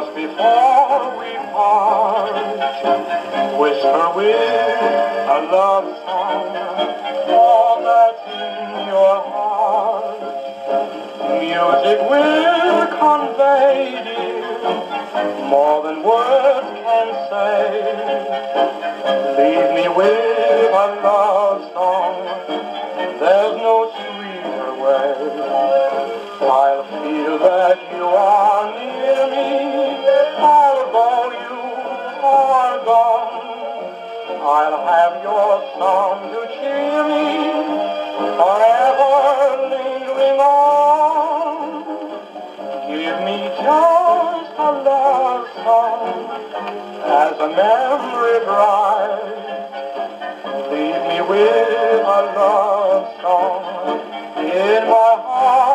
just before we part, whisper with a love song all that's in your heart. Music will convey, dear, more than words can say. Leave me with a love song, there's no sweeter way. I'll feel that you are near me, although you are gone. I'll have your song to cheer me, forever lingering on. Give me just a love song as a memory bright. Leave me with a love song in my heart.